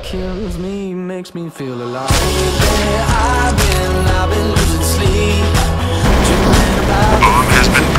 kills me, makes me feel alive. I've been losing sleep, dreaming about the